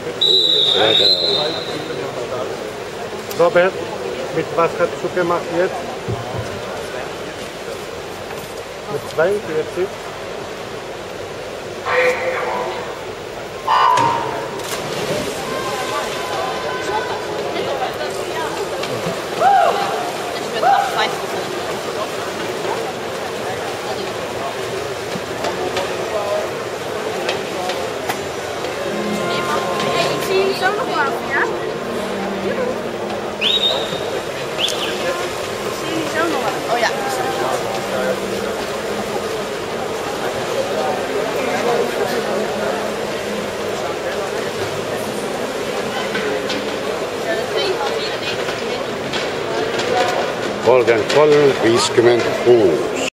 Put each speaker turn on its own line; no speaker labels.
Robert, mit was hast du gemacht jetzt? Mit 42?
Zo nog wel, ja? Zie je zo nog wel? Oh ja.
Kolm 50 kuud.